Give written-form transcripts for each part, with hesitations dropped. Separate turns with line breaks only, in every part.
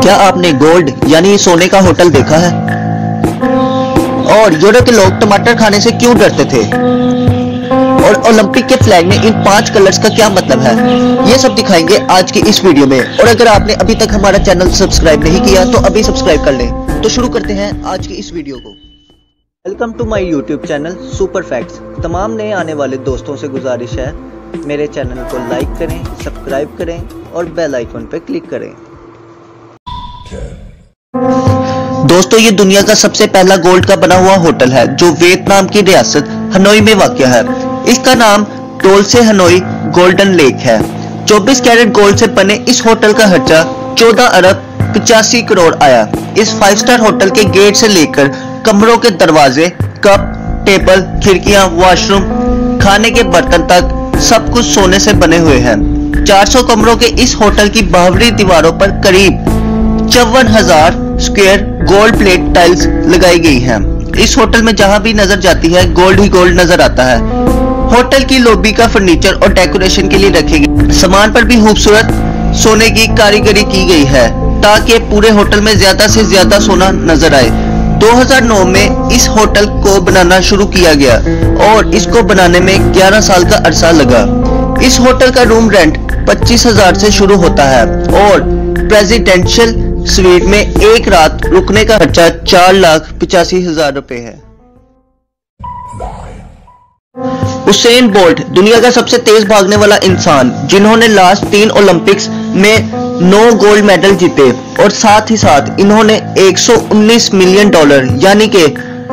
क्या आपने गोल्ड यानी सोने का होटल देखा है? और यूरोप के लोग टमाटर खाने से क्यों डरते थे? और ओलंपिक के फ्लैग में इन 5 कलर्स का क्या मतलब है? ये सब दिखाएंगे आज की इस वीडियो में। और अगर आपने अभी तक हमारा चैनल सब्सक्राइब नहीं किया तो अभी सब्सक्राइब कर लें। तो शुरू करते हैं आज की इस वीडियो को। Welcome to my YouTube channel super facts. तमाम नए आने वाले दोस्तों से गुजारिश है, मेरे चैनल को लाइक करें, सब्सक्राइब करें और बेल आइकन पर क्लिक करें। दोस्तों, ये दुनिया का सबसे पहला गोल्ड का बना हुआ होटल है जो वियतनाम की रियासत हनोई में वाक़या है। इसका नाम डोल्से हनोई गोल्डन लेक है। 24 कैरेट गोल्ड से बने इस होटल का खर्चा 14 अरब 85 करोड़ आया। इस 5 स्टार होटल के गेट से लेकर कमरों के दरवाजे, कप, टेबल, खिड़कियां, वॉशरूम, खाने के बर्तन तक सब कुछ सोने से बने हुए हैं। 400 कमरों के इस होटल की बाहरी दीवारों पर करीब 54,000 स्क्वायर गोल्ड प्लेट टाइल्स लगाई गई हैं। इस होटल में जहां भी नजर जाती है गोल्ड ही गोल्ड नजर आता है। होटल की लॉबी का फर्नीचर और डेकोरेशन के लिए रखे गए सामान पर भी खूबसूरत सोने की कारीगरी की गई है ताकि पूरे होटल में ज्यादा से ज्यादा सोना नजर आए। 2009 में इस होटल को बनाना शुरू किया गया और इसको बनाने में 11 साल का अरसा लगा। इस होटल का रूम रेंट 25,000 से शुरू होता है और प्रेसिडेंशियल स्वीट में एक रात रुकने का खर्चा 4,85,000 रुपए है। उसेन बोल्ट दुनिया का सबसे तेज भागने वाला इंसान, जिन्होंने लास्ट 3 ओलंपिक्स में 9 गोल्ड मेडल जीते और साथ ही साथ इन्होंने 119 मिलियन डॉलर यानी कि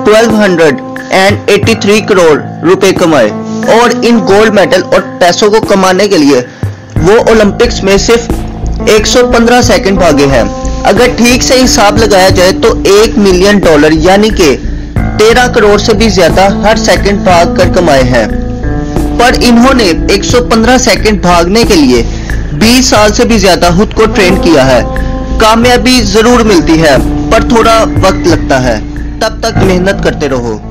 1283 करोड़ रुपए कमाए। और इन गोल्ड मेडल और पैसों को कमाने के लिए वो ओलंपिक्स में सिर्फ 115 सेकंड भागे हैं। अगर ठीक से हिसाब लगाया जाए तो 1 मिलियन डॉलर यानी कि 13 करोड़ से भी ज्यादा हर सेकंड भाग कर कमाए हैं। पर इन्होंने 115 सेकंड भागने के लिए 20 साल से भी ज्यादा खुद को ट्रेन किया है। कामयाबी जरूर मिलती है पर थोड़ा वक्त लगता है, तब तक मेहनत करते रहो।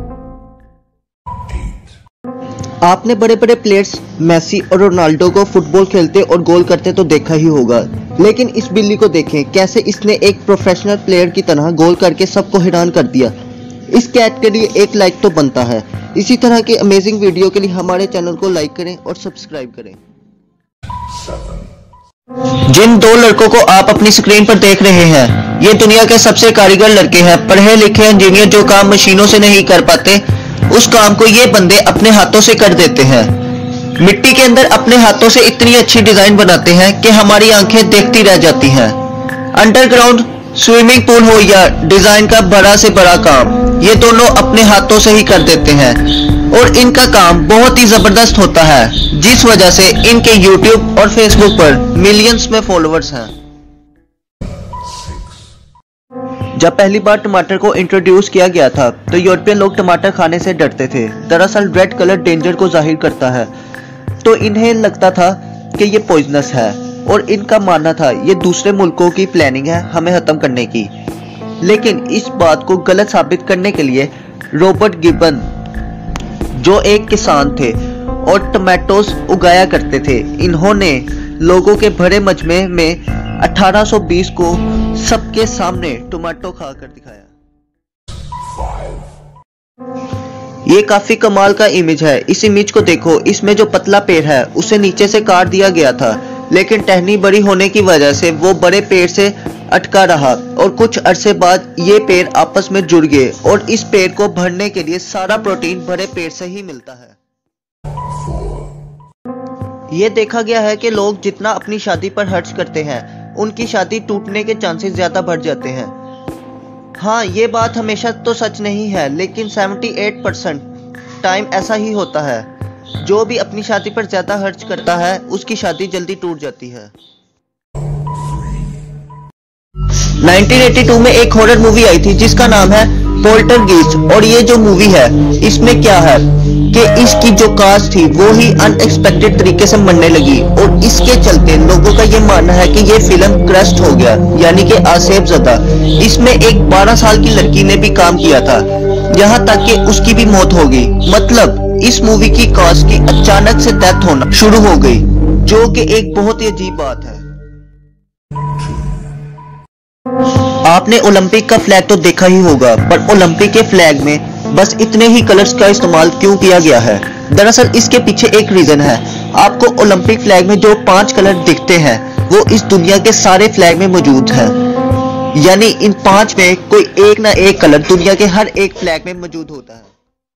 आपने बड़े बड़े प्लेयर्स मेसी और रोनाल्डो को फुटबॉल खेलते और गोल करते तो देखा ही होगा, लेकिन इस बिल्ली को देखें कैसे इसने एक प्रोफेशनल प्लेयर की तरह गोल करके सबको हैरान कर दिया। इस कैट के लिए एक लाइक तो बनता है। इसी तरह के अमेजिंग वीडियो के लिए हमारे चैनल को लाइक करें और सब्सक्राइब करें। जिन 2 लड़कों को आप अपनी स्क्रीन पर देख रहे हैं, ये दुनिया के सबसे कारीगर लड़के हैं। पढ़े लिखे इंजीनियर जो काम मशीनों से नहीं कर पाते, उस काम को ये बंदे अपने हाथों से कर देते हैं। मिट्टी के अंदर अपने हाथों से इतनी अच्छी डिजाइन बनाते हैं कि हमारी आंखें देखती रह जाती हैं। अंडरग्राउंड स्विमिंग पूल हो या डिजाइन का बड़ा से बड़ा काम, ये दोनों अपने हाथों से ही कर देते हैं और इनका काम बहुत ही जबरदस्त होता है, जिस वजह से इनके YouTube और Facebook पर मिलियंस में फॉलोअर्स हैं। जब पहली बार टमाटर को इंट्रोड्यूस किया गया था तो यूरोपियन लोग टमाटर खाने से डरते थे। दरअसल रेड कलर डेंजर को जाहिर करता है, तो इन्हें लगता था कि ये पॉइजनस है और इनका मानना था ये दूसरे मुल्कों की प्लानिंग है हमें खत्म करने की। लेकिन इस बात को गलत साबित करने के लिए रॉबर्ट गिबन, जो एक किसान थे और टमाटोस उगाया करते थे, इन्होंने लोगों के भरे मजमे में 1820 को सबके सामने टमाटो खाकर दिखाया। ये काफी कमाल का इमेज है। इस इमेज को देखो, इसमें जो पतला पेड़ है उसे नीचे से काट दिया गया था, लेकिन टहनी बड़ी होने की वजह से वो बड़े पेड़ से अटका रहा और कुछ अरसे बाद ये पेड़ आपस में जुड़ गए और इस पेड़ को भरने के लिए सारा प्रोटीन बड़े पेड़ से ही मिलता है। ये देखा गया है कि लोग जितना अपनी शादी पर खर्च करते हैं, उनकी शादी टूटने के चांसेस ज्यादा बढ़ जाते हैं। हाँ, ये बात हमेशा तो सच नहीं है, लेकिन 78% टाइम ऐसा ही होता है। जो भी अपनी शादी पर ज्यादा खर्च करता है उसकी शादी जल्दी टूट जाती है। 1982 में एक हॉरर मूवी आई थी जिसका नाम है पोल्टरगेस्ट। और ये जो मूवी है, इसमें क्या है कि इसकी जो कास्ट थी वो ही अनएक्सपेक्टेड तरीके से मरने लगी और इसके चलते लोगों का ये मानना है कि ये फिल्म क्रस्ट हो गया, यानी कि आसेब ज़दा। इसमें एक 12 साल की लड़की ने भी काम किया था, यहाँ तक कि उसकी भी मौत हो गई। मतलब इस मूवी की कास्ट की अचानक से डेथ होना शुरू हो गई, जो कि एक बहुत ही अजीब बात है। आपने ओलंपिक का फ्लैग तो देखा ही होगा, पर ओलंपिक के फ्लैग में बस इतने ही कलर्स का इस्तेमाल क्यों किया गया है? दरअसल इसके पीछे एक रीजन है। आपको ओलंपिक फ्लैग में जो 5 कलर दिखते हैं वो इस दुनिया के सारे फ्लैग में मौजूद है, यानी इन 5 में कोई एक ना एक कलर दुनिया के हर एक फ्लैग में मौजूद होता है।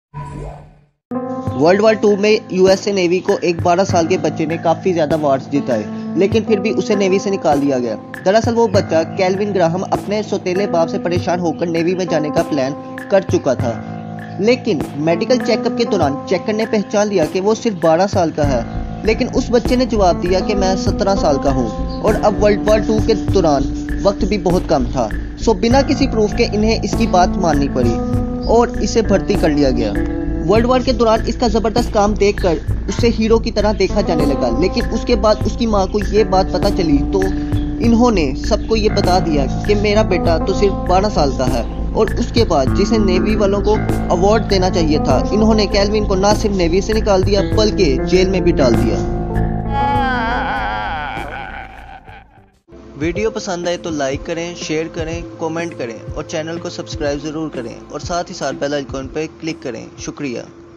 वर्ल्ड वॉर 2 में यूएसए नेवी को एक 12 साल के बच्चे ने काफी ज्यादा वार्स जिताए, लेकिन फिर भी उसे नेवी से निकाल दिया गया। दरअसल वो बच्चा केल्विन ग्राहम अपने सौतेले बाप से परेशान होकर नेवी में जाने का प्लान कर चुका था, लेकिन मेडिकल चेकअप के दौरान चेकर ने पहचान लिया कि वो सिर्फ 12 साल का है। लेकिन उस बच्चे ने जवाब दिया कि मैं 17 साल का हूँ, और अब वर्ल्ड वॉर 2 के दौरान वक्त भी बहुत कम था, सो बिना किसी प्रूफ के इन्हें इसकी बात माननी पड़ी और इसे भर्ती कर लिया गया। वर्ल्ड वॉर के दौरान इसका जबरदस्त काम देखकर उसे हीरो की तरह देखा जाने लगा, लेकिन उसके बाद उसकी माँ को ये बात पता चली तो इन्होंने सबको ये बता दिया कि मेरा बेटा तो सिर्फ 12 साल का है। और उसके बाद जिसे नेवी वालों को अवार्ड देना चाहिए था, इन्होंने केल्विन को ना सिर्फ नेवी से निकाल दिया बल्कि जेल में भी डाल दिया। वीडियो पसंद आए तो लाइक करें, शेयर करें, कमेंट करें और चैनल को सब्सक्राइब जरूर करें और साथ ही साथ बेल आइकॉन पर क्लिक करें। शुक्रिया।